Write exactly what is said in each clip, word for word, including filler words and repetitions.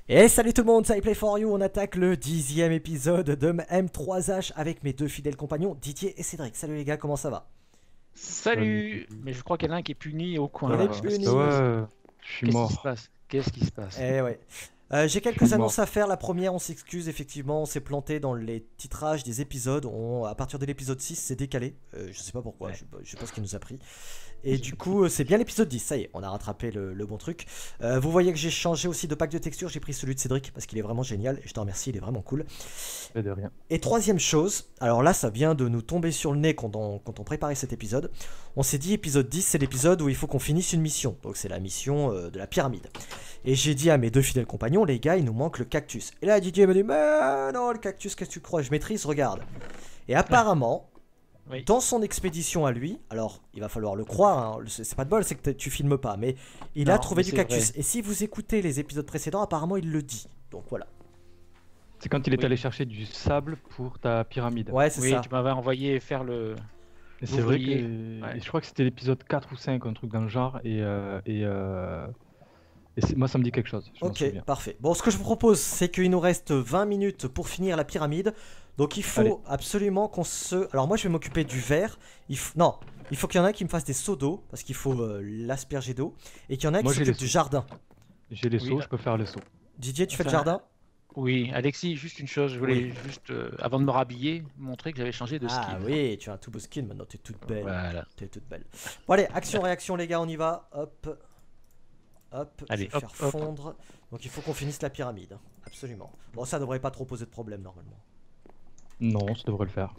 Et salut tout le monde, c'est Play for You, on attaque le dixième épisode de M trois H avec mes deux fidèles compagnons Didier et Cédric. Salut les gars, comment ça va? Salut! Mais je crois qu'il y en a un qui est puni au coin Il est là. Ah, Qu'est-ce qui puni. se passe? ouais, je suis Qu'est-ce qui se mort. passe? Qu'est-ce qui se passe? Eh ouais. Euh, J'ai Je quelques suis annonces mort. à faire. La première, on s'excuse, effectivement, on s'est planté dans les titrages des épisodes. On, à partir de l'épisode six, c'est décalé. Euh, je sais pas pourquoi, Ouais. je, je sais pas ce qui nous a pris. Et du coup, euh, c'est bien l'épisode dix, ça y est, on a rattrapé le, le bon truc. Euh, vous voyez que j'ai changé aussi de pack de texture, j'ai pris celui de Cédric parce qu'il est vraiment génial et je te remercie, il est vraiment cool. Fait de rien. Et troisième chose, alors là ça vient de nous tomber sur le nez quand on, quand on préparait cet épisode, on s'est dit épisode dix c'est l'épisode où il faut qu'on finisse une mission, donc c'est la mission euh, de la pyramide. Et j'ai dit à mes deux fidèles compagnons, les gars il nous manque le cactus. Et là Didier me dit, mais non le cactus qu'est-ce que tu crois, je maîtrise, regarde. Et apparemment, Oui. dans son expédition à lui, alors il va falloir le croire, hein, c'est c'est pas de bol, c'est que tu filmes pas, mais il a Non, trouvé mais du c'est cactus. vrai. Et si vous écoutez les épisodes précédents, apparemment il le dit, donc voilà. C'est quand il est Oui. allé chercher du sable pour ta pyramide. Ouais c'est Oui, ça. tu m'avais envoyé faire le. Et c'est vrai l'ouvrier. que Ouais. et je crois que c'était l'épisode quatre ou cinq, un truc dans le genre. Et, euh, et, euh, et c'est- moi, ça me dit quelque chose. Je m'en Ok, souviens. parfait. Bon, ce que je vous propose, c'est qu'il nous reste vingt minutes pour finir la pyramide. Donc il faut Allez. absolument qu'on se... Alors moi, je vais m'occuper du verre. Il f- Non, il faut qu'il y en ait qui me fassent des seaux d'eau, parce qu'il faut euh, l'asperger d'eau. Et qu'il y en a qui Moi, j'ai s'occupent les du seaux. jardin. J'ai les Oui, sauts, là. je peux faire les sauts. Didier, tu fais le Enfin, jardin? Oui, Alexis, juste une chose, je voulais Oui. juste, euh, avant de me rhabiller, montrer que j'avais changé de Ah skin. oui, tu as un tout beau skin maintenant, t'es toute belle. Voilà. T'es toute belle. Bon allez, action-réaction les gars, on y va. Hop. Hop, Allez, je vais hop, faire hop. fondre. Donc il faut qu'on finisse la pyramide. Absolument. Bon, ça devrait pas trop poser de problème normalement. Non, ça devrait le faire.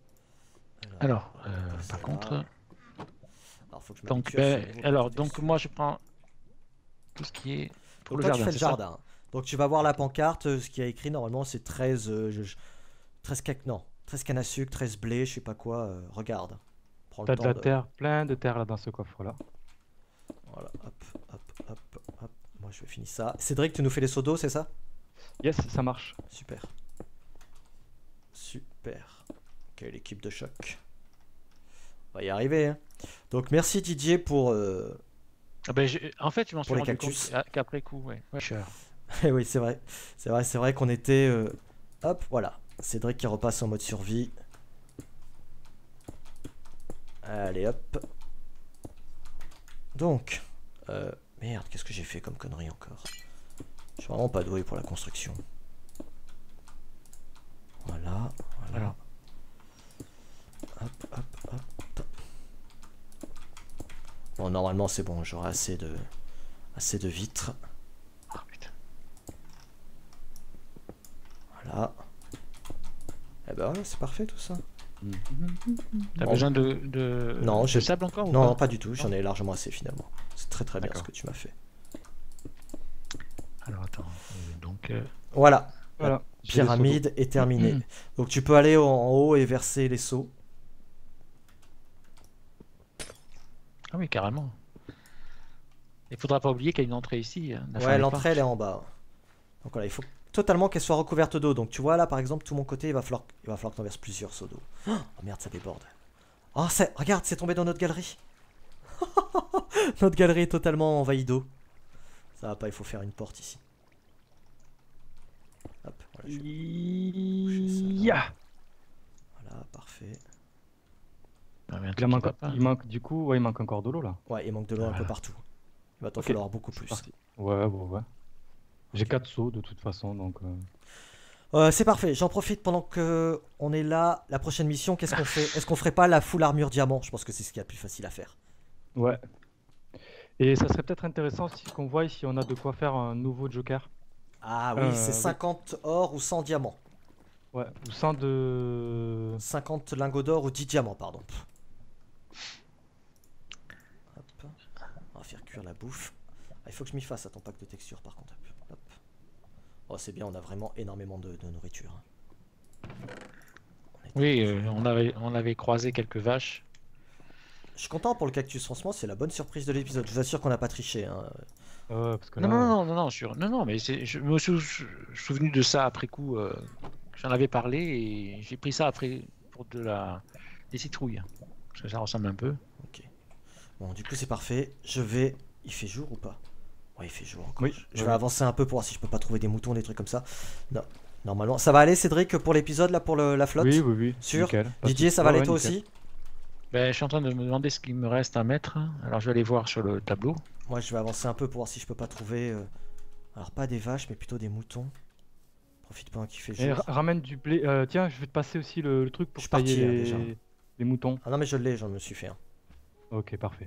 Alors, euh, ça par va. contre, Alors, faut que je donc, m'habitue à ben, ce niveau de alors, donc protection. moi je prends tout ce qui est pour Donc le toi, tu jardin, fais le c'est ça? jardin. Donc tu vas voir la pancarte, euh, ce qui a écrit normalement c'est treize, euh, je- je- treize, cac- non, treize cannes à sucre, treize blés, je sais pas quoi, euh, regarde. Prends le T'as de temps la de... terre, plein de terre là dans ce coffre-là. Voilà, hop, hop, hop, hop. Moi je vais finir ça. Cédric, tu nous fais les seaux d'eau, c'est ça? Yes, ça marche. Super. Super. Quelle équipe de choc. On va y arriver, hein. Donc merci Didier pour... euh, Ah ben, j'ai- en fait, je m'en suis Pour les rendu cactus. compte à- qu'après coup, ouais. Ouais, cher. Eh oui, c'est vrai. C'est vrai, c'est vrai qu'on était... euh, Hop, voilà. Cédric qui repasse en mode survie. Allez, hop. Donc... euh, Merde, qu'est-ce que j'ai fait comme connerie encore? Je suis vraiment pas doué pour la construction. Voilà, voilà. Alors. Hop, hop, hop. Bon, normalement c'est bon, j'aurai assez de... assez de vitres. Oh, putain. Voilà. Eh ben voilà, c'est parfait tout ça. T'as Bon. besoin de, de, Non, de j'ai- sable encore ou Non, pas? pas du tout, j'en ai largement assez finalement. C'est très très bien ce D'accord. que tu m'as fait. Alors attends, euh, donc euh, Voilà, Voilà. j'ai les pyramide est terminée. Mhm. Donc tu peux aller en, en haut et verser les seaux. ah oui, carrément. Il faudra pas oublier qu'il y a une entrée ici. hein, la fin Ouais, des l'entrée elle parcs. est en bas. Donc voilà, il faut totalement qu'elle soit recouverte d'eau. Donc tu vois là par exemple, tout mon côté, il va falloir, il va falloir que tu en verses plusieurs seaux d'eau. Oh merde, ça déborde. Oh, c'est- regarde, c'est tombé dans notre galerie. Notre galerie est totalement envahie d'eau. Ça va pas, il faut faire une porte ici. Hop, voilà, je- Ya. voilà, parfait. Ah, mais un Il, truc en qui manque, va pas. il manque du coup, ouais, il manque encore de l'eau là. Ouais, il manque de l'eau un peu Voilà. partout. Il va t'en Ok. falloir beaucoup C'est plus. parti. Ouais, ouais, ouais. J'ai Ok. quatre sauts de toute façon, donc. euh, Euh, c'est parfait, j'en profite pendant que on est là. La prochaine mission, qu'est-ce qu'on fait? Est-ce qu'on ferait pas la full armure diamant? Je pense que c'est ce qu'il y a de plus facile à faire. Ouais. Et ça serait peut-être intéressant si qu'on voit si on a de quoi faire un nouveau Joker. Ah oui, Euh, c'est oui. cinquante or ou cent diamants. Ouais. Ou sans de. cinquante lingots d'or ou dix diamants, pardon. Hop. On va faire cuire la bouffe. Ah, il faut que je m'y fasse à ton pack de texture par contre. Hop. Oh, c'est bien, on a vraiment énormément de, de nourriture. On est- Oui, euh, on avait on avait croisé quelques vaches. Je suis content pour le cactus, franchement, c'est la bonne surprise de l'épisode. Je vous assure qu'on n'a pas triché, hein. Ouais, parce que Non, là, non, non, non, non, sur... non, non, mais c'est- je me suis je- je suis souvenu de ça après coup. euh, J'en avais parlé et j'ai pris ça après pour de la des citrouilles. Parce que ça ressemble un peu. Ok. Bon, du coup, c'est parfait. Je vais. Il fait jour ou pas? Ouais, il fait jour encore. Oui, Je oui, vais oui. avancer un peu pour voir si je peux pas trouver des moutons, des trucs comme ça. Non, normalement. Ça va aller, Cédric, pour l'épisode, là, pour le- la flotte? Oui, oui, oui. Sûr? Nickel. Pas de Didier, soucis. ça va Ouais, aller ouais, toi nickel. aussi? Ben, je suis en train de me demander ce qu'il me reste à mettre. Alors je vais aller voir sur le tableau. Moi, je vais avancer un peu pour voir si je peux pas trouver. euh, Alors, pas des vaches, mais plutôt des moutons. Profite pendant qu'il fait Et jour. ra- ramène du blé. euh, tiens, je vais te passer aussi le, le truc Je pour suis tailler parti, hein, les... déjà. les moutons. Ah non, mais je l'ai, j'en me suis fait un. Ok, parfait.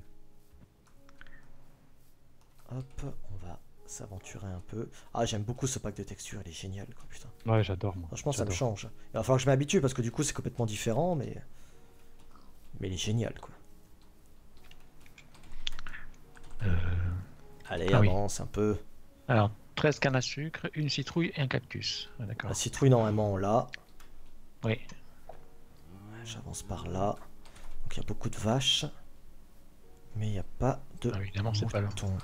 Hop, on va s'aventurer un peu. Ah, j'aime beaucoup ce pack de textures, il est génial, quoi, putain. Ouais, j'adore moi. Franchement, ça me J'adore. change. Il va falloir que je m'habitue parce que du coup, c'est complètement différent, mais. Mais il est génial, quoi. Euh, Allez, Ah oui. avance un peu. Alors, treize cannes à sucre, une citrouille et un cactus. Ah, d'accord. La citrouille, normalement, on l'a. Oui. J'avance par là. Donc, il y a beaucoup de vaches. Mais il n'y a pas de Ah, évidemment, c'est pas là. moutons.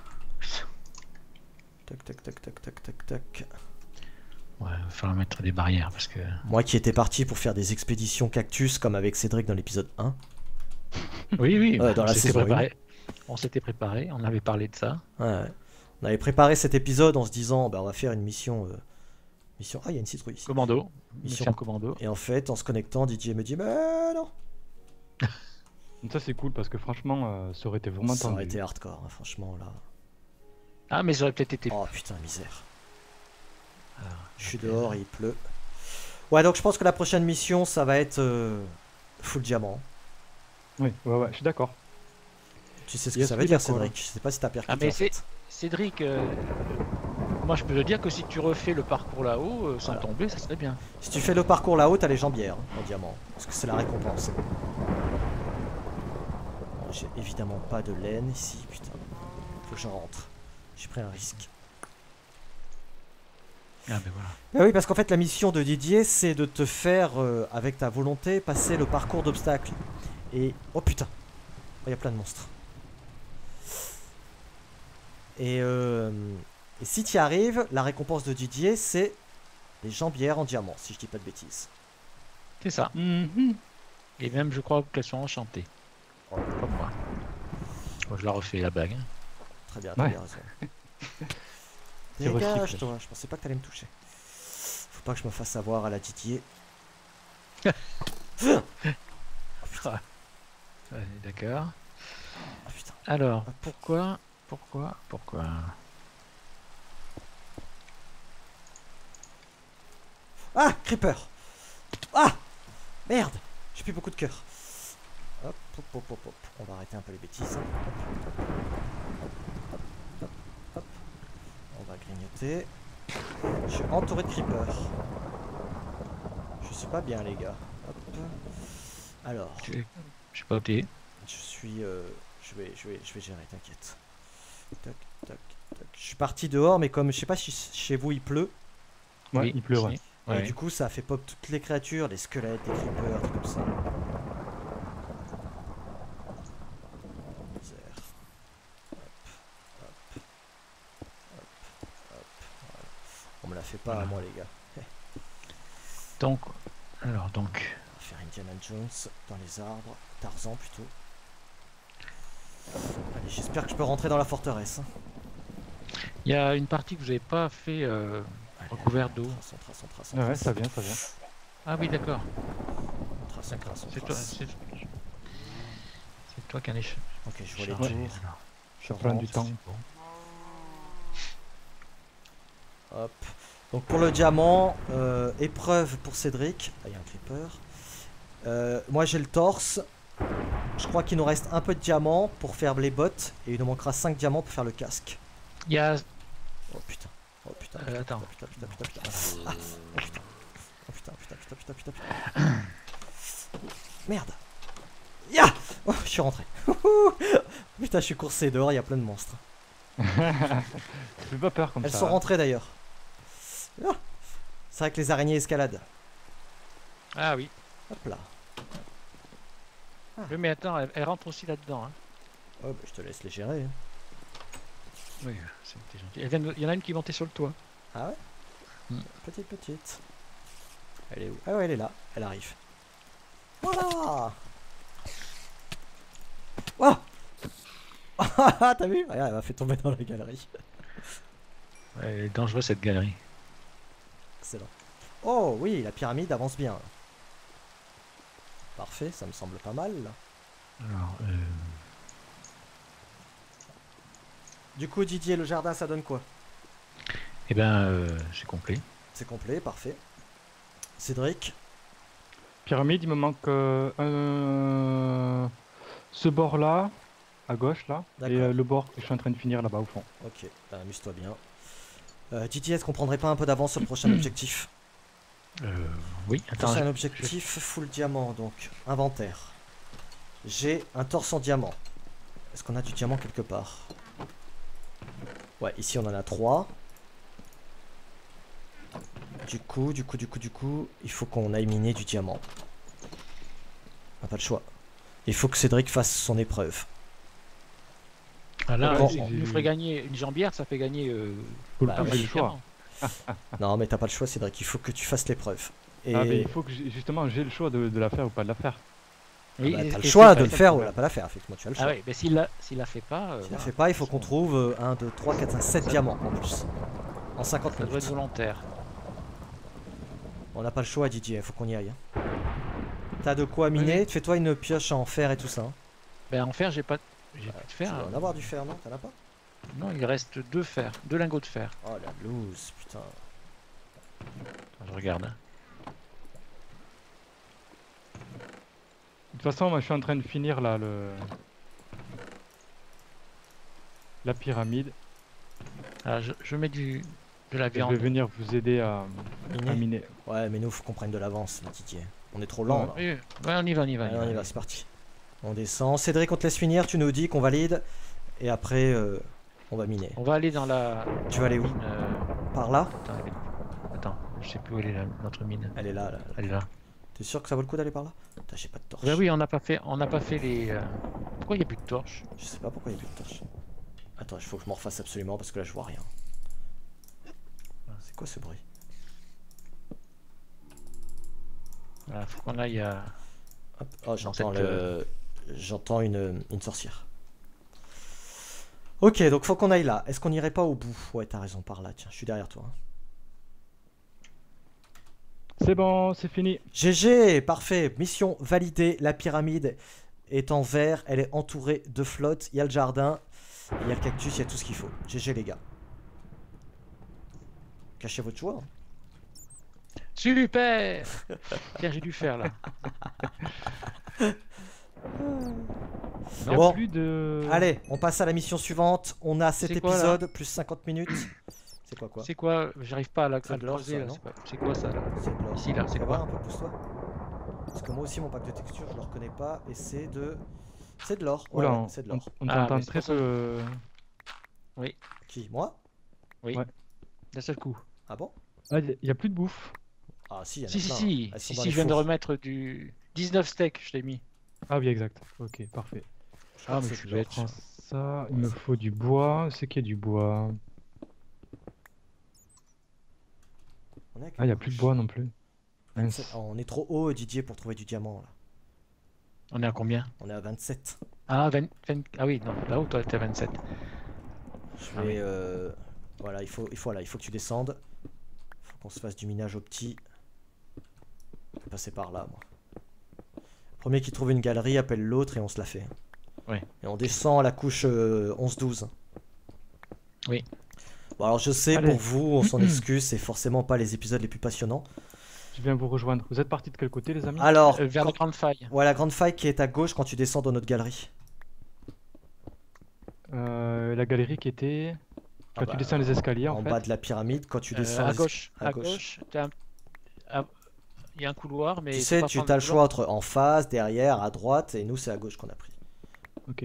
Tac, tac, tac, tac, tac, tac, tac. Ouais, il va falloir mettre des barrières parce que. Moi qui étais parti pour faire des expéditions cactus comme avec Cédric dans l'épisode un. Oui, oui. Ouais, bah, dans on la s'était saison préparé. On s'était préparé, on avait parlé de ça. Ouais, ouais. On avait préparé cet épisode en se disant bah, on va faire une mission. euh, mission... Ah, il y a une citrouille ici. Commando. Mission- Mission commando. Et en fait, en se connectant, Didier me dit mais non. Donc ça c'est cool parce que franchement, euh, ça aurait été vraiment Ça aurait tendu. été hardcore, hein, franchement là. Ah, mais ça aurait peut-être été. Oh putain, misère. Alors, Je suis ok. dehors et il pleut. Ouais, donc je pense que la prochaine mission, ça va être euh, full diamant. Oui, ouais, ouais, je suis d'accord. Tu sais ce que Yes, ça veut oui, dire, d'accord. Cédric. Je sais pas si t'as percuté. Ah, mais en fait. Cédric, euh, moi je peux te dire que si tu refais le parcours là-haut euh, sans Voilà. tomber, ça serait bien. Si tu fais le parcours là-haut, t'as les jambières hein, en diamant. Parce que c'est la récompense. Bon, j'ai évidemment pas de laine ici, putain. Faut que j'en rentre. J'ai pris un risque. Ah, ben voilà. Mais oui, parce qu'en fait, la mission de Didier, c'est de te faire, euh, avec ta volonté, passer le parcours d'obstacles. Et. Oh putain! Il y a plein de monstres. Et, euh, et si tu y arrives, la récompense de Didier, c'est les jambières en diamant, si je dis pas de bêtises. C'est ça. Mhm. Et même, je crois qu'elles sont enchantées. Comme moi. Moi, je la refais la bague. hein. Très bien, t'as Ouais. bien raison. C'est recyclé. Dégage-toi, je pensais pas que t'allais me toucher. Faut pas que je me fasse avoir à la Didier. Oh putain, Ouais, d'accord. oh putain. Alors, pourquoi Pourquoi Pourquoi Ah, Creeper. Ah, merde. J'ai plus beaucoup de cœur. Hop, hop, hop, hop, hop. On va arrêter un peu les bêtises. Hop, hop, hop, hop. On va grignoter. Je suis entouré de creepers. Je suis pas bien, les gars. Hop. Alors, Je je sais pas où t'es. je suis, euh, je vais, je vais, je vais gérer. T'inquiète. Tac, tac, tac. Je suis parti dehors, mais comme je sais pas si chez vous il pleut. Ouais, Oui, il pleut, ouais. si. Et Ouais. du coup, ça a fait pop toutes les créatures, les squelettes, les creepers, tout comme ça. Misère. Hop, hop, hop, hop. Voilà. On me la fait pas à Voilà. moi, les gars. Donc, alors, donc, On va faire Indiana Jones dans les arbres. Tarzan plutôt. Allez, j'espère que je peux rentrer dans la forteresse. hein. il y a une partie que vous n'avez pas fait euh, Allez, recouverte d'eau. on trace, on trace, on trace, on Ouais, ouais, trace. ça vient, ça vient. Ah oui, d'accord. On trace, on trace, on C'est toi, trace. c'est c'est toi qui en es ch- Ok, je vois les chargé. tours. alors. Je prends du rentre. temps. Bon. Hop. Donc pour le diamant, euh, épreuve pour Cédric. Ah, il y a un creeper. Euh, moi j'ai le torse. Je crois qu'il nous reste un peu de diamant pour faire les bottes. Et il nous manquera cinq diamants pour faire le casque. Il y a. Oh putain. Oh putain. Euh, putain, attends. Putain, putain, putain, putain, putain. Ah, oh putain. Oh putain, putain, putain, putain, putain, putain. Merde. Ya oh, je suis rentré. Putain, je suis coursé dehors, il y a plein de monstres. Fais pas peur comme Elles ça. sont rentrées d'ailleurs. Ah, c'est vrai que les araignées escaladent. Ah oui. Hop là. Oui, mais attends, elle, elle rentre aussi là-dedans. Hein. Oh, bah, je te laisse les gérer. hein. Oui, c'était gentil. Elle vient de- Il y en a une qui est montée sur le toit. Ah ouais Hmm. Petite, petite. Elle est où? Ah ouais, elle est là. Elle arrive. Voilà. Oh. Ah, t'as vu? Regarde, elle m'a fait tomber dans la galerie. Elle est dangereuse cette galerie. Excellent. Oh oui, la pyramide avance bien. Parfait, ça me semble pas mal. Alors, euh... Du coup, Didier, le jardin, ça donne quoi? Eh ben, euh, c'est complet. C'est complet, parfait. Cédric? Pyramide, il me manque euh, un- ce bord-là, à gauche, là, et D'accord. euh, le bord que je suis en train de finir là-bas au fond. Ok, bah, amuse-toi bien. Euh, Didier, est-ce qu'on prendrait pas un peu d'avance sur le prochain objectif? Euh, oui, attends. Prochain je- objectif, full diamant, donc inventaire. J'ai un torse en diamant. Est-ce qu'on a du diamant quelque part? Ouais, ici on en a trois. Du coup, du coup, du coup, du coup, il faut qu'on aille miner du diamant. On n'a pas le choix. Il faut que Cédric fasse son épreuve. Ah, là, Bon. il nous ferait gagner une jambière, ça fait gagner. Euh, Faut Bah, le ouais. j'ai le choix. Non, mais t'as pas le choix, Cédric. Il faut que tu fasses l'épreuve. Et Ah, mais il faut que j'ai- justement j'ai le choix de, de la faire ou pas de la faire. Oui, bah, et- t'as le et choix c'est de pas- le faire ou de pas la faire. Effectivement, tu as le choix. Ah oui, mais s'il la, s'il la fait pas, euh, Si tu la voilà. fais pas, il faut qu'on trouve euh, un, deux, trois, quatre, cinq, sept diamants en plus. En cinquante Ça doit minutes. être volontaire. On n'a pas le choix, Didier, il faut qu'on y aille. hein. T'as de quoi miner? Fais-toi une pioche en fer et tout ça. hein. Ben en fer, j'ai pas, j'ai Euh, plus de Tu fer. dois hein. en avoir du fer, non? T'en as pas? Non, il reste deux fers, deux lingots de fer. Oh la loose, putain. Attends, je regarde. hein. De toute façon, moi je suis en train de finir là le la pyramide. Ah, je, je mets du, de la Je viande. vais venir vous aider à, à Miner? miner. Ouais, mais nous, faut qu'on prenne de l'avance, Didier. On est trop lent là. Oui, ouais, on y va, on y va. Allez, on y va, c'est parti. On descend. Cédric, on te laisse finir, tu nous dis qu'on valide. Et après, euh, on va miner. On va aller dans la. Tu vas aller où? mine, euh, Par là? Attends, elle est- attends, je sais plus où elle est la- notre mine. Elle est là, là. là. Elle est là. T'es sûr que ça vaut le coup d'aller par là? Putain, j'ai pas de torche. Ouais, oui, on n'a pas fait, on n'a pas fait les. euh, Pourquoi il n'y a plus de torches? Je sais pas pourquoi il y a plus de torche. Attends, il faut que je m'en refasse absolument parce que là je vois rien. C'est quoi ce bruit? Il faut qu'on aille à. Hop. Oh, j'entends cette, le... J'entends une, une sorcière. Ok, donc faut qu'on aille là. Est-ce qu'on irait pas au bout? Ouais, t'as raison, par là. Tiens, je suis derrière toi. hein. C'est bon, c'est fini. G G, parfait. Mission validée. La pyramide est en verre. Elle est entourée de flottes. Il y a le jardin. Il y a le cactus. Il y a tout ce qu'il faut. G G, les gars. Cachez votre joie. hein. Super. Tiens, j'ai dû faire là. Il y a Bon. plus de. Allez, on passe à la mission suivante. On a cet C'est quoi, là épisode, plus cinquante minutes. C'est quoi, quoi? C'est quoi? J'arrive pas à la C'est à de le l'or, creuser, ça, là, non c'est pas- C'est quoi ça là? C'est de l'or. Ici, là, Tu c'est vas quoi? voir un peu, pousse-toi. Parce que moi aussi, mon pack de texture, je le reconnais pas. Et c'est de... C'est de l'or. Ouais, Oula, ouais, on, c'est de on, l'or. on Ah, t'entend mais c'est très pour ça. peu. euh, Oui, Qui? Moi? oui. Ouais. D'un seul coup. Ah bon? Ah, il y a plus de bouffe. Ah si, il y en a Si, si, plein. si. Elles sont Si, dans si, les je viens de fours. remettre du dix-neuf steaks, je l'ai mis. Ah oui, exact. Ok, parfait. Je crois Ah, que mais c'est je suis de l'or. bête. Prends ça, il me faut du bois. C'est qu'il y a du bois. On est avec Ah, il n'y a une plus de couche. bois non plus. vingt-sept. Mince. Oh, on est trop haut, Didier, pour trouver du diamant. Là. On est à combien? On est à vingt-sept. Ah, vingt, vingt ah oui, non, là-haut, toi, t'es à vingt-sept. Je Ah vais... oui. euh, Voilà, il faut, il, faut, là, il faut que tu descendes. Il faut qu'on se fasse du minage au petit. Je vais passer par là, moi. Premier qui trouve une galerie appelle l'autre et on se la fait. Ouais. Et on descend à la couche euh, onze douze. Oui. Bon, alors je sais, Allez. pour vous, on s'en excuse, c'est forcément pas les épisodes les plus passionnants. Je viens vous rejoindre. Vous êtes partis de quel côté, les amis? Alors, Euh, vers quand- la grande faille. ouais, la grande faille qui est à gauche quand tu descends dans notre galerie. Euh, La galerie qui était. Quand Ah tu bah, descends les escaliers, en, En fait. bas de la pyramide, quand tu Euh, descends... à les- gauche, à à gauche. gauche, t'as un- à- il y a un couloir, mais Tu faut sais, pas tu prendre as le couloir. choix entre en face, derrière, à droite, et nous c'est à gauche qu'on a pris. Ok.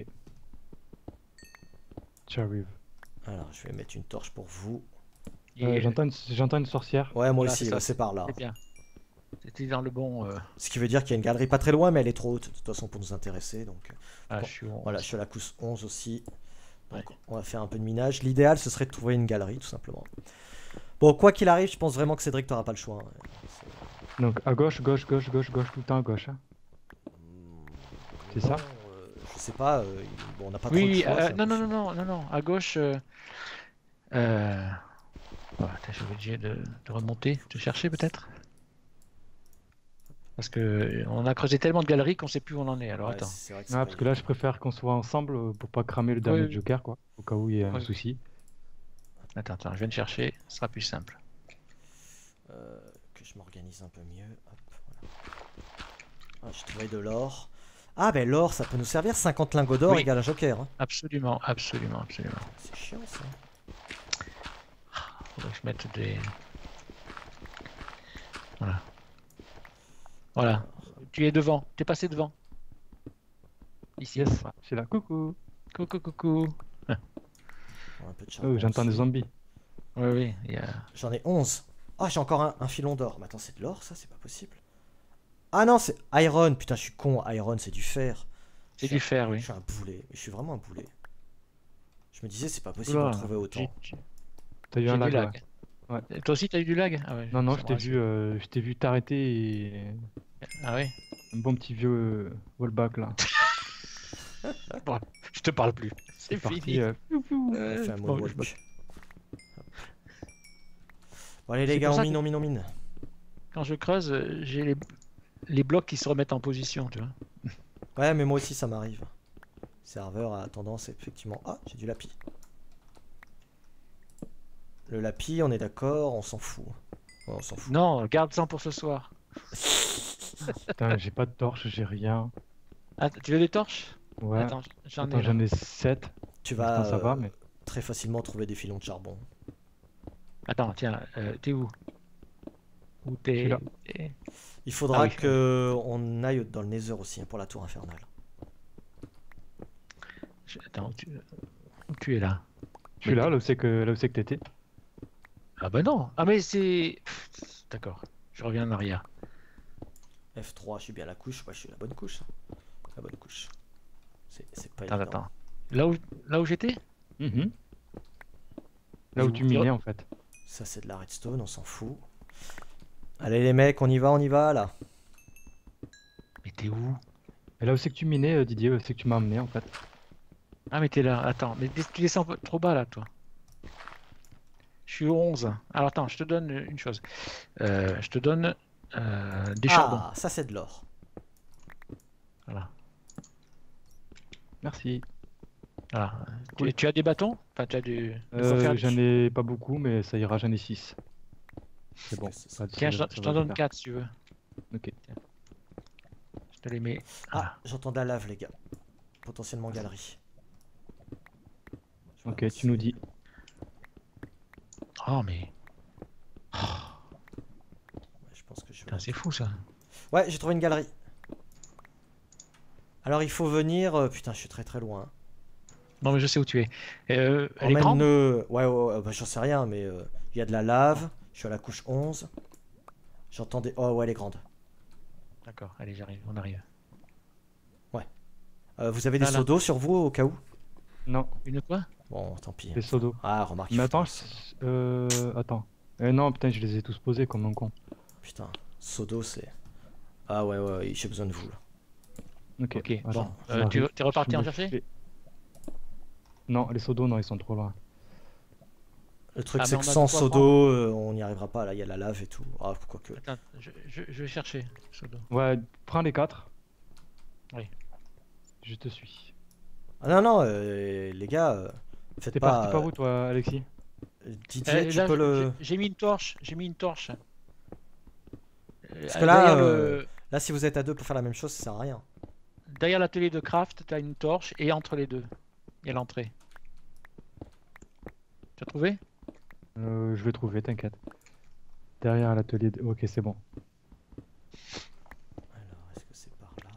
J'arrive. Alors, je vais mettre une torche pour vous. Et- Euh, J'entends une... j'entends une sorcière. Ouais, moi Voilà, aussi, c'est ça, ouais, c'est par là. C'est bien. C'était dans le bon. euh, Ce qui veut dire qu'il y a une galerie pas très loin, mais elle est trop haute, de toute façon, pour nous intéresser. Donc, Ah, Bon, je suis au- voilà, je suis à la couche onze aussi. Donc, Ouais. on va faire un peu de minage. L'idéal, ce serait de trouver une galerie, tout simplement. Bon, quoi qu'il arrive, je pense vraiment que Cédric, t'auras pas le choix. hein. C'est- Donc à gauche, gauche, gauche, gauche, gauche, tout le temps à gauche. hein. C'est ça? Non, euh, Je sais pas, euh, il- bon, on n'a pas trop Oui, le choix. euh, c'est non, non, non, impossible. non, non, non, à gauche. euh, euh, Voilà, je suis obligé de, de remonter, de chercher peut-être. Parce que on a creusé tellement de galeries qu'on sait plus où on en est. Alors Ouais, attends. c'est vrai que c'est Ah, pas parce que là, je évident. préfère qu'on soit ensemble euh, pour pas cramer le dernier Oui. joker, quoi. Au cas où il y a un Oui. souci. Attends, attends, je viens de chercher, ce sera plus simple. Euh, que je m'organise un peu mieux. Hop, voilà. Ah, j'ai trouvé de l'or. Ah, ben l'or, ça peut nous servir. cinquante lingots d'or Oui. égale un joker. Hein. Absolument, absolument, absolument. C'est chiant ça. Faudrait que je mette des. Voilà. Voilà. Tu es devant, tu es passé devant. Ici. Yes, Voilà. c'est là. Coucou. Coucou, coucou. Bon, un peu de charbon Oh, j'entends des aussi. zombies. Oui, oui, il y a. J'en ai onze. Ah, j'ai encore un, un filon d'or. Mais attends, c'est de l'or ça? C'est pas possible. Ah non, c'est iron. Putain, je suis con. Iron, c'est du fer. C'est Je du suis fer, un- oui. Je suis un boulet. Mais je suis vraiment un boulet. Je me disais, c'est pas possible Oula, d'en trouver autant. j'ai- j'ai- T'as eu J'ai un du lag, lag. ouais. Et toi aussi, t'as eu du lag? Ah ouais, Non, non, ça je me t'ai rassure. vu, euh, je t'ai vu t'arrêter et Ah oui? un bon petit vieux euh, wallback là. Bon, je te parle plus. C'est parti. fini. euh, On Euh, fait un bon, moonwalk. je me- Bon, allez les C'est gars, pour on ça mine, que- on mine, on mine. Quand je creuse, euh, j'ai les... les blocs qui se remettent en position, tu vois. Ouais, mais moi aussi ça m'arrive. Le serveur a tendance effectivement. Ah, j'ai du lapis. Le lapis, on est d'accord, on s'en fout. Ouais, on s'en fout. Non, garde-en pour ce soir. Putain, j'ai pas de torche, j'ai rien. Ah, tu veux des torches? Ouais. Attends, j'en Attends, ai. là. j'en ai sept. Tu Pour l'instant, vas ça va, euh, mais- très facilement trouver des filons de charbon. Attends, tiens, euh, t'es où? Où Je t'es? suis là. t'es- Il faudra Ah oui. que on aille dans le Nether aussi hein, pour la tour infernale. Je- Attends, où tu... où tu es là? Je suis là, là où c'est que, là où c'est que t'étais. Ah bah non. Ah mais c'est... D'accord, je reviens en arrière. F trois, je suis bien à la couche. Ouais, je suis à la bonne couche. hein. La bonne couche. C'est c'est pas Attends, évident. attends. Là où, là où j'étais? Mhm. Là où où tu minais en fait. Ça, c'est de la redstone, on s'en fout. Allez les mecs, on y va, on y va là. Mais t'es où? Et là où c'est que tu minais, euh, Didier, où c'est que tu m'as emmené en fait. Ah mais t'es là, attends, mais des- tu descends pas- trop bas là toi. Je suis au onze. Alors attends, je te donne une chose. Euh, je te donne euh, des charbons. Ah, ça c'est de l'or. Voilà. Merci. Voilà. Cool. Tu, tu as des bâtons? Enfin, tu as du... il faut Euh, faire- J'en ai pas beaucoup, mais ça ira, j'en ai six. C'est bon. Ça, ça- ça- Tiens, je, ça je va t'en le donne faire. quatre si tu veux. Ok. Je te les mets. Ah, j'entends de la lave les gars. Potentiellement galerie. Je Ok, vais tu nous avancer. dis. Oh mais... Ouais, je pense que je vais... Putain, c'est fou ça. Ouais, j'ai trouvé une galerie. Alors il faut venir... euh, Putain, je suis très très loin. Non mais je sais où tu es. Euh, elle est grande? Emmène-le... Ouais, ouais, ouais, bah, j'en sais rien, mais euh, il y a de la lave. Je suis à la couche onze. J'entends des... Oh ouais, elle est grande. D'accord, allez j'arrive, on arrive. Euh, vous avez des Là, là. seaux d'eau sur vous au cas où? Non, Une quoi? Bon, tant pis. les seaux d'eau. Ah, remarque. il Mais faut attends, des seaux d'eau. je- euh, attends. Eh non, putain, je les ai tous posés comme un con. Putain, seau d'eau c'est... Ah ouais, ouais, ouais, j'ai besoin de vous là. Ok, Ok, attends, bon. Euh, j'arrive. tu t'es reparti Je en me chercher? fais- Non, les seaux d'eau, non, ils sont trop loin. Le truc Ah, c'est mais que on a sans de quoi seau prendre. d'eau, euh, on n'y arrivera pas là, il y a la lave et tout. Ah, pourquoi que... Attends, je, je, je vais chercher. Sodo. Ouais, prends les quatre. Oui. Je te suis. Ah non, non, euh, les gars, euh, faites T'es pas... parti par euh, où toi, Alexis? Didier, Euh, tu là, peux le... j'ai- J'ai mis une torche. J'ai mis une torche. Euh, Parce que là, derrière euh, le- Là, si vous êtes à deux pour faire la même chose, ça sert à rien. derrière l'atelier de craft, tu as une torche et entre les deux, il y a l'entrée. Tu as trouvé? Euh, je vais trouver, t'inquiète. Derrière l'atelier de... Ok, c'est bon. Alors, est-ce que c'est par là?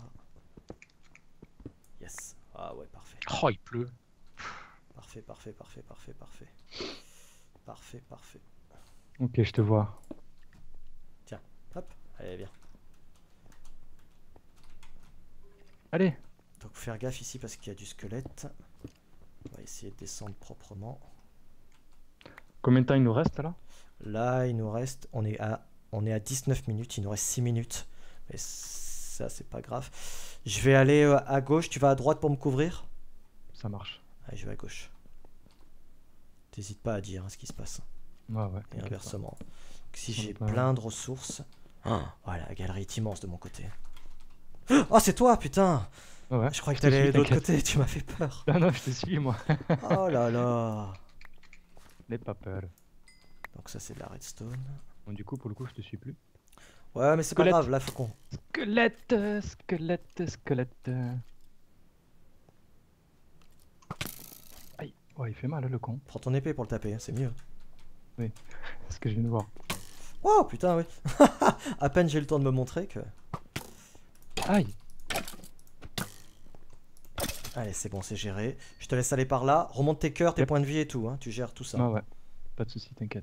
Yes. Ah ouais, parfait. Oh, il pleut. Parfait, parfait, parfait, parfait, parfait. Parfait, parfait. Ok, je te vois. Hop, allez, viens. Allez, Donc faire gaffe ici parce qu'il y a du squelette. On va essayer de descendre proprement. combien de temps il nous reste là? Là, il nous reste... On est à, on est à dix-neuf minutes, il nous reste six minutes. Mais ça, c'est pas grave. Je vais aller euh, à gauche, tu vas à droite pour me couvrir? Ça marche. Allez, je vais à gauche. T'hésites pas à dire hein, ce qui se passe. Ouais, ouais. Et t'inquiète inversement. Donc, si Ça j'ai me va. plein de ressources... Ah, voilà, la galerie est immense de mon côté. Oh, c'est toi, putain! pas. Ouais, ouais. Je croyais que te t'allais suis, aller de l'autre t'inquiète. côté, tu m'as fait peur. Non, non, je te suis, moi. Oh là là. N'aie pas peur. Donc ça, c'est de la redstone. Bon, du coup, pour le coup, je te suis plus. Ouais, mais c'est pas Squelette. grave, là, faut qu'on... Squelette, squelette, squelette. Aïe, ouais, il fait mal, le con. Prends ton épée pour le taper, hein, c'est mieux. C'est ce que je viens de voir. Oh, putain, oui. À peine j'ai eu le temps de me montrer que... Aïe. Allez, c'est bon, c'est géré. Je te laisse aller par là. Remonte tes cœurs, tes Yep. points de vie et tout, hein. Tu gères tout ça. Ouais, ouais. Pas de soucis, t'inquiète.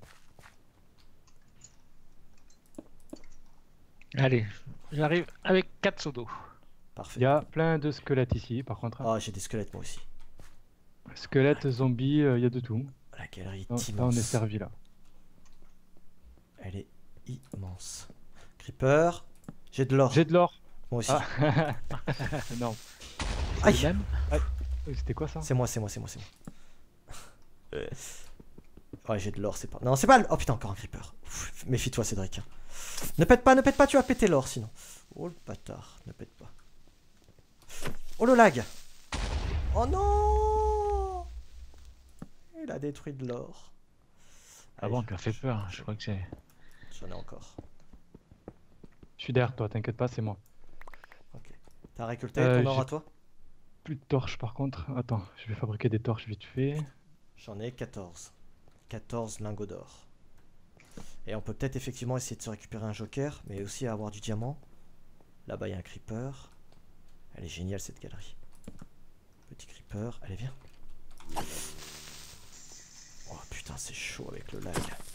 Allez, j'arrive avec quatre seaux d'eau. Parfait. Il y a plein de squelettes ici, par contre. Ah, j'ai des squelettes, moi aussi. Squelettes, zombies, il y a de tout. La galerie est Non, immense. là, on est servi, là. Elle est immense. Creeper. J'ai de l'or. J'ai de l'or. Moi aussi. Ah. Non. Aïe. Même C'était quoi ça? C'est moi, c'est moi, c'est moi, c'est moi. Ouais, j'ai de l'or, c'est pas... Non, c'est pas... le- Oh putain, encore un creeper. Ouf, méfie-toi, Cédric. Ne pète pas, ne pète pas, tu vas péter l'or, sinon. Oh, le bâtard, ne pète pas. Oh, le lag. Oh non. Il a détruit de l'or. Ah bon, tu m'as fait peur, je crois que c'est... J'en ai encore. Je suis derrière toi, t'inquiète pas, c'est moi. Ok. T'as récolté Euh, ton or j'ai- à toi? Plus de torches par contre. Attends, je vais fabriquer des torches vite fait. J'en ai quatorze. quatorze lingots d'or. Et on peut peut-être effectivement essayer de se récupérer un joker, mais aussi avoir du diamant. Là-bas, il y a un creeper. Elle est géniale cette galerie. Petit creeper, allez viens. Oh putain, c'est chaud avec le lag.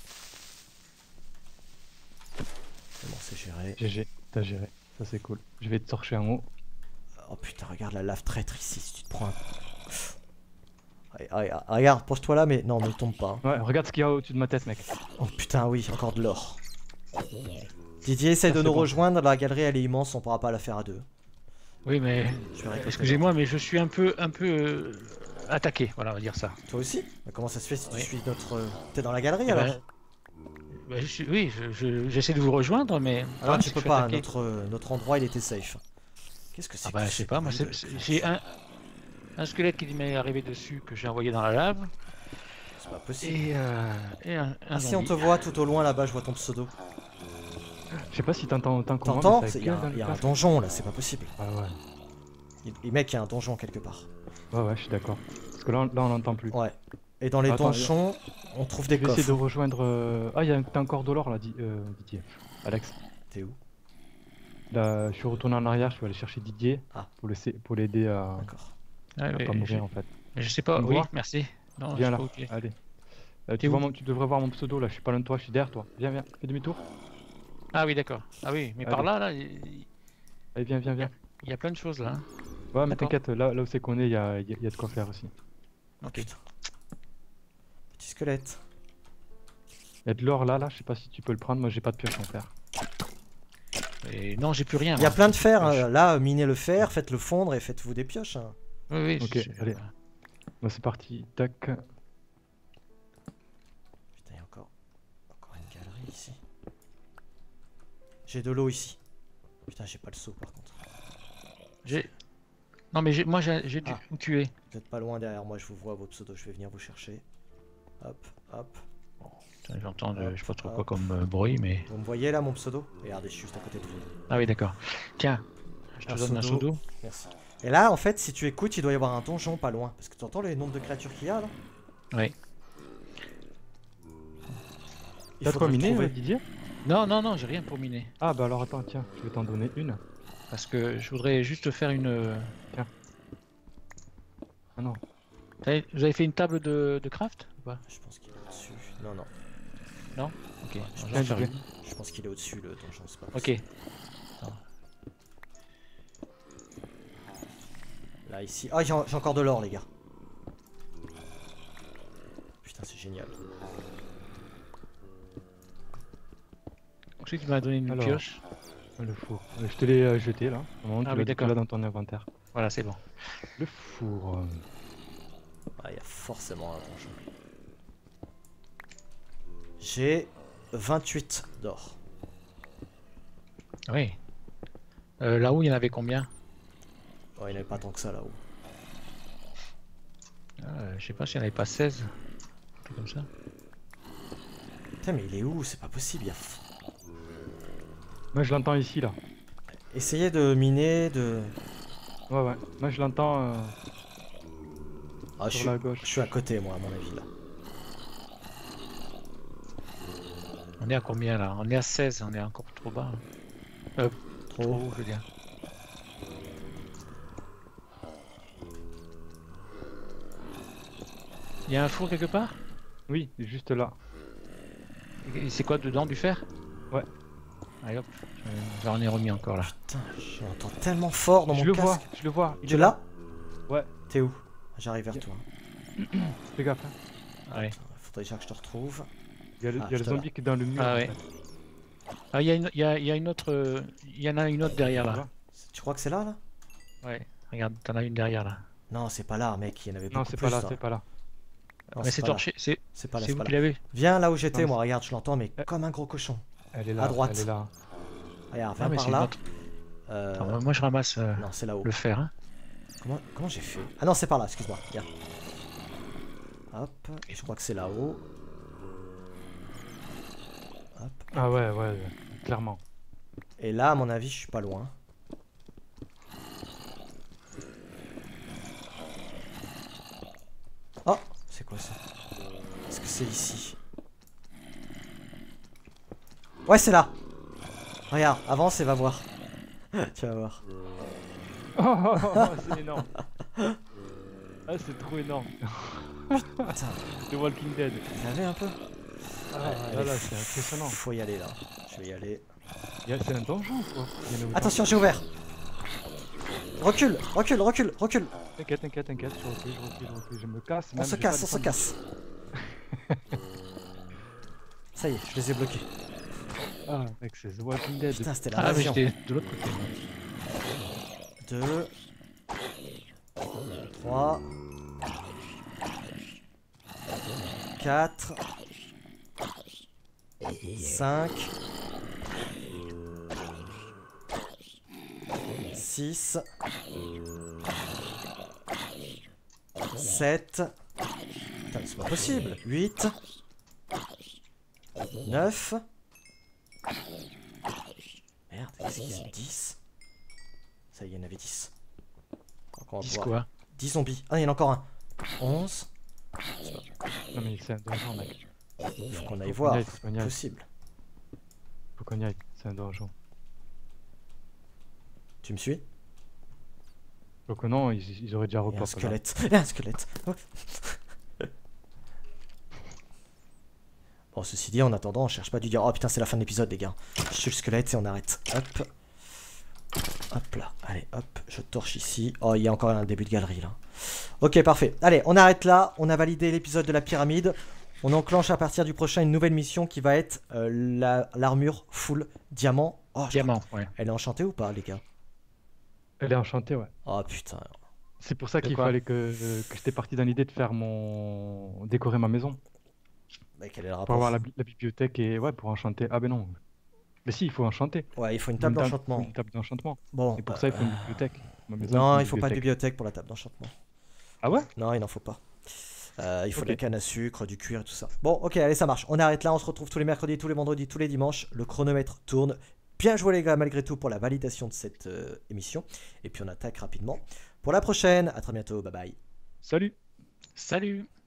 C'est bon, c'est géré. G G, t'as géré. Ça c'est cool. Je vais te torcher en haut. Oh putain, regarde la lave traître ici, si tu te prends un... Allez, allez, regarde, pose-toi là, mais non, ne tombe pas. hein. Ouais, regarde ce qu'il y a au-dessus de ma tête, mec. Oh putain, oui, encore de l'or. Didier essaye Ça, de c'est nous bon. rejoindre, la galerie elle est immense, on pourra pas la faire à deux. Oui, mais... Je vais récolter Excusez-moi, mais je suis un peu, un peu euh, attaqué, voilà, on va dire ça. l'or. Toi aussi? Mais comment ça se fait si tu Oui. suis notre... euh, T'es dans la galerie Eh alors? ben, ben, je suis- oui, je- je- j'essaie de vous rejoindre, mais... Alors problème, tu c'est peux que je suis pas, attaqué. notre, euh, notre endroit il était safe. Qu'est-ce que c'est Ah que bah, je ce sais pas, moi, bruit c'est- de c'est- créature? j'ai un, un squelette qui m'est arrivé dessus, que j'ai envoyé dans la lave, C'est pas possible. et, euh, et un, un Ah si on zombie. te voit tout au loin là-bas, je vois ton pseudo. Je sais pas si t'entends autant que moi, mais T'entends? ça Il y a, gueule un- dans il y a le un casque. donjon là, c'est pas possible. Ah ouais. Il, il- mec, il y a un donjon quelque part. Ouais, ouais, je suis d'accord. Parce que là, on- là on l'entend plus. Ouais. Et dans les Attends, donjons, on trouve Je des vais essayer de coffres. rejoindre. euh, Ah, il y a t'as encore de l'or là, Di- euh, Didier. Alex. T'es où? Là, je suis retourné en arrière, je vais aller chercher Didier Ah. pour l'aider pour l'aider à, D'accord. Ah, à mais pas je, mourir en fait. mais je sais pas, Tu me oui, vois merci. Non, je Viens suis là, pas ok. allez. Euh, tu, T'es vois où mon- tu devrais voir mon pseudo là, je suis pas loin de toi, je suis derrière toi. Viens, viens, fais demi-tour. Ah oui, d'accord. Ah oui, mais par Allez. là, là, il Allez, viens, viens, viens. il y a plein de choses là. hein. Ouais, mais D'accord. t'inquiète, là, là où c'est qu'on est, il y a, il y a- il y a de quoi faire aussi. Ok. Putain. Petit squelette. Il y a de l'or là, là, je sais pas si tu peux le prendre, moi j'ai pas de pioche en fer. Et non, j'ai plus rien. Il y a moi. plein de fer, Pioche. hein. Là, minez le fer, faites-le fondre et faites-vous des pioches. hein. Oui, oui. Ok, je- allez. Bon, c'est parti, tac. Putain, il y a encore, encore une galerie ici. J'ai de l'eau ici. Putain, j'ai pas le seau par contre. J'ai. Non, mais j'ai- moi, j'ai j'ai dû Ah. me tuer. Vous êtes pas loin derrière moi, je vous vois vos pseudos, je vais venir vous chercher. Hop, hop. Putain, J'entends, de- Hop, je sais pas trop hop. quoi comme euh, bruit, mais. Vous me voyez là mon pseudo? Regardez, je suis juste à côté de vous. Ah oui, d'accord. Tiens, je te Un donne un seau seau d'eau. d'eau. Merci. Et là, en fait, si tu écoutes, il doit y avoir un donjon pas loin. Parce que tu entends les nombres de créatures qu'il y a là? Oui. Il T'as faudrait quoi le miner, trouver. euh, Didier? Non, non, non, j'ai rien pour miner. Ah bah alors attends, tiens, je vais t'en donner une. Parce que je voudrais juste faire une. euh, Ah non, Vous avez vous avez fait une table de, de craft ou pas? Je pense qu'il est au-dessus. Non, non. Ok, je j'en pense vais Tiens, faire Didier. une. Je pense qu'il est au-dessus le donjon, c'est pas Ok. possible. Là, ici. Ah, j'ai j'ai encore de l'or, les gars. Putain, c'est génial. Ensuite, tu m'as donné une Alors. pioche. le four. Euh, Je te l'ai euh, jeté là. Au moment où Ah tu oui, l'as- tu d'accord. l'as dans ton inventaire. Voilà, c'est bon. Le four. euh, Ah, il y a forcément un donjon. J'ai vingt-huit d'or. Oui. Euh, Là-haut, il y en avait combien? Oh, il n'y avait pas tant que ça là-haut. euh, Je sais pas s'il n'y en avait pas seize. Un truc comme ça. Putain, mais il est où? C'est pas possible. Il y a... Moi je l'entends ici là. Essayez de miner, de... Ouais ouais. Moi je l'entends euh, Ah, je, sur suis... la gauche. je suis à côté, moi, à mon avis, là. On est à combien là? On est à seize, on est encore trop bas. Euh, Trop trop haut. haut, je veux dire. Il y a un four quelque part? Oui, juste là. Et c'est quoi dedans, du fer? Ouais. Allez hop, j'en ai remis encore là. Putain, je l'entends tellement fort dans Je mon le casque. vois, je le vois. Il Tu est l'as? Ouais. T'es où? J'arrive vers toi. Fais gaffe. Hein. Allez. Faudrait déjà que je te retrouve. Il y a le, Ah, il y a je le te zombie qui est dans le mur. Ah en ouais. fait. Ah, il y, a une- il y, a, il y a une autre. euh, Il y en a une autre derrière là. Tu crois que c'est là, là? Ouais, regarde, t'en as une derrière là. Non, c'est pas là, mec. Il y en avait Non, beaucoup c'est plus. pas là, ça. c'est pas là. Non, Mais c'est pas là. torché, c'est C'est pas là, c'est c'est vous pas qui là. l'avez. Viens là où j'étais, Non, moi. Regarde, je l'entends, mais Euh. comme un gros cochon. Elle est là. À droite. Elle est là. Regarde, Ah, viens mais par c'est une là. autre. Euh, Attends, moi je ramasse euh, Non, c'est là-haut. le fer. Hein. Comment, comment j'ai fait? Ah non, c'est par là, excuse-moi. Regarde. Hop, je crois que c'est là-haut. Hop. Ah ouais, ouais, clairement. Et là, à mon avis, je suis pas loin. Oh, c'est quoi ça? Est-ce que c'est ici? Ouais, c'est là. Regarde, avance et va voir. Tu vas voir. Oh, oh, oh, oh, c'est énorme. Ah, c'est trop énorme. Putain, The Walking Dead. vous avez un peu? Ah, Ouais, là, là, allez, c'est impressionnant. Faut y aller là. Je vais y aller. Il y a- C'est un donjon quoi. Il y en a autant. Attention, j'ai ouvert. Recule, recule, recule, recule. T'inquiète, t'inquiète, t'inquiète. Je recule, je recule, je recule. Je me casse. On même, se j'ai casse, pas on se de casse. Ça y est, je les ai bloqués. Ah, mec, c'est The Walking Dead. Putain, c'était Ah, mais l'invasion. j'étais de l'autre côté. moi. deux, trois, quatre, cinq, six, sept, putain, c'est pas possible, huit, neuf, merde, est-ce qu'il y a dix? Ça y est, il y en avait dix. Donc on va Dis pouvoir- quoi? dix zombies. Ah, il y en a encore un. onze. Non, mais c'est un donjon, mec. Il faut qu'on aille Faut voir. qu'on y aille, faut qu'on y aille. Possible. Faut qu'on y aille. C'est un donjon. Tu me suis? Faut que non, ils, ils auraient déjà Il y a un repop. là. squelette. Il y a un squelette. Oh. Bon, ceci dit, en attendant, on cherche pas du dire. Oh putain, c'est la fin de l'épisode, les gars. Je tue le squelette et on arrête. Hop. Hop là. Allez, hop. Je torche ici. Oh, il y a encore un début de galerie là. Ok, parfait. Allez, on arrête là. On a validé l'épisode de la pyramide. On enclenche à partir du prochain une nouvelle mission qui va être euh, la- l'armure full diamant. Oh, je- Diamant, ouais. Elle est enchantée ou pas, les gars? Elle est enchantée, ouais. Oh putain. C'est pour ça De qu'il quoi fallait que, que j'étais parti dans l'idée de faire mon. décorer ma maison. Bah, quel est le Pour rapport? avoir la, bi- la bibliothèque et. Ouais, pour enchanter. Ah, ben non. Mais si, il faut enchanter. Ouais, il faut une Une table table- d'enchantement. Une table d'enchantement. Bon. Et pour euh, ça, il faut une bibliothèque. Ma maison, Non, une il faut pas de bibliothèque. bibliothèque pour la table d'enchantement. Ah ouais? Non, il n'en faut pas. Euh, il faut Ok. de la canne à sucre, du cuir et tout ça. Bon, ok, allez, ça marche. On arrête là, on se retrouve tous les mercredis, tous les vendredis, tous les dimanches. Le chronomètre tourne. Bien joué les gars, malgré tout, pour la validation de cette euh, émission. Et puis on attaque rapidement. Pour la prochaine, à très bientôt, bye bye. Salut! Salut!